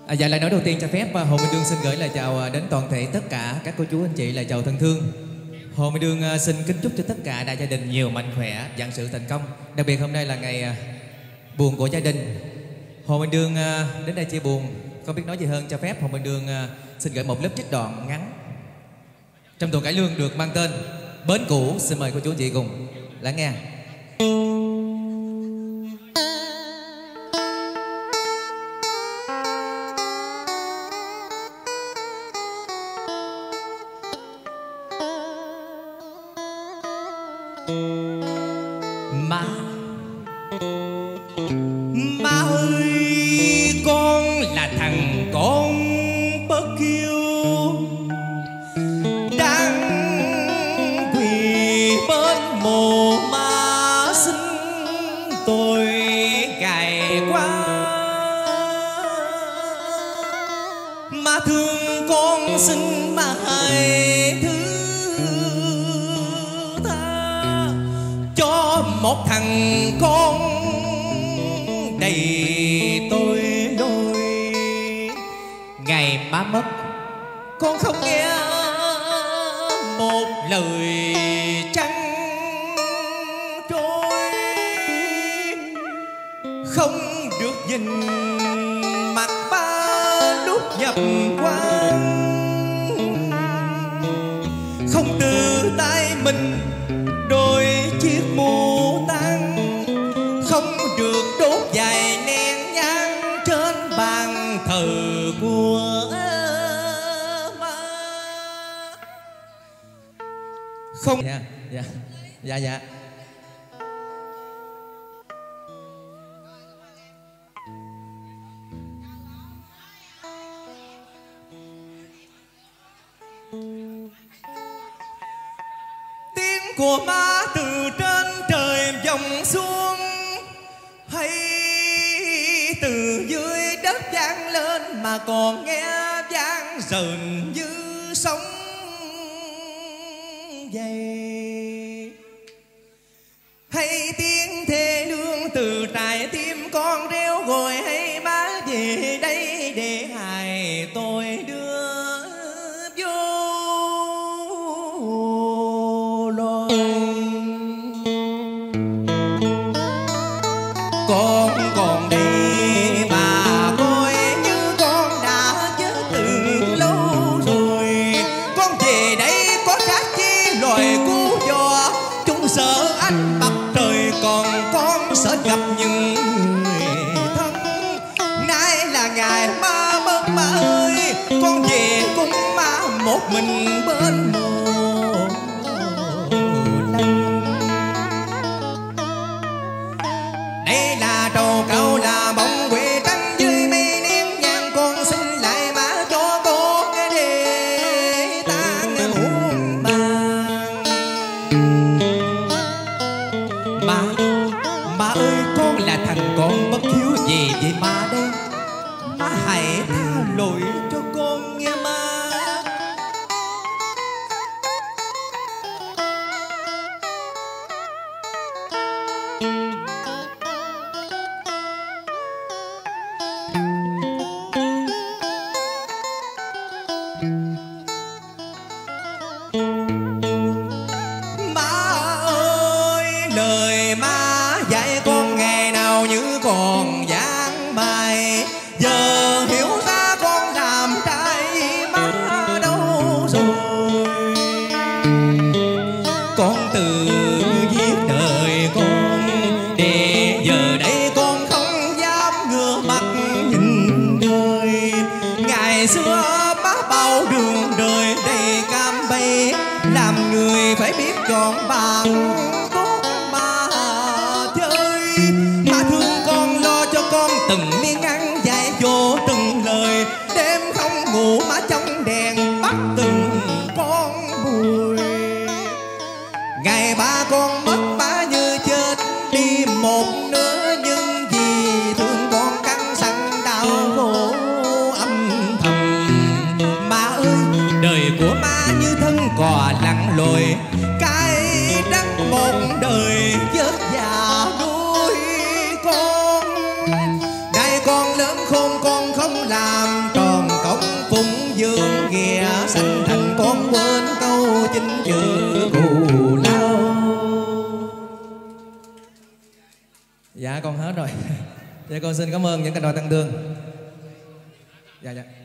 Dạ lời nói đầu tiên cho phép Hồ Minh Đương xin gửi lời chào đến toàn thể tất cả các cô chú anh chị, lời chào thân thương. Hồ Minh Đương xin kính chúc cho tất cả đại gia đình nhiều mạnh khỏe, vạn sự thành công. Đặc biệt hôm nay là ngày buồn của gia đình. Hồ Minh Đương đến đây chia buồn, không biết nói gì hơn, cho phép Hồ Minh Đương xin gửi một lớp trích đoạn ngắn trong tuồng cải lương được mang tên Bến Cũ. Xin mời cô chú anh chị cùng lắng nghe. Má ơi, con là thằng con bất hiếu, đang quỳ bên mồ má xin tôi gầy quá. Má thương con xin má hãy thứ tha cho một thằng con đầy tôi lỗi. Ngày má mất con không nghe một lời trăng trôi, không được nhìn mặt ba lúc nhập quan, không từ tay mình đôi chiếc mũ tan, không được đốt vài nén nhang trên bàn thờ của má. Không Dạ. Tiếng của má từ trên trời vọng xuống, hay từ dưới đất vang lên mà còn nghe vang rền như sóng dậy, hay tiếng thê lương từ trái tim con reo gọi, hay má về đây để hài tôi đưa vô lon. Con còn đi mà coi như con đã chết từ lâu rồi. Con về đây có khác chi loài cú giò, chúng sợ ánh mặt trời còn con sợ gặp những người thân. Nay là ngày má mất má ơi, con về cùng má một mình bên mồ lành. Đây là trầu cau là bông quê trắng dưới mây nén nhang, con xin lại má cho con để tan muôn màng. Má ơi, con là thằng con bất hiếu, về với má đây, má hãy tha lỗi cho con nghe má. Má ơi, lời má dạy con ngày nào như còn dáng bài, giờ hiểu ra con làm trái má đâu rồi. Con tự giết đời con, để giờ đây con không dám ngửa mặt nhìn đời. Ngày xưa má bao đường đời đầy cam bay, làm người phải biết chọn bạn tốt mà chơi. Má thương con lo cho con từng miếng ăn dạy vô từng lời, đêm không ngủ má trong đèn bắt từng con bụi. Ngày ba con mất má như chết đi một nửa, nhưng vì thương con cắn sẵn đau khổ âm thầm. Má ơi, đời của má như thân cò lặn lội, cái đất một đời vất vả nuôi con. Đây con lớn khôn con không làm chữ cù lao. Dạ con hết rồi. Dạ con xin cảm ơn những cành đào tăng thương. Dạ dạ.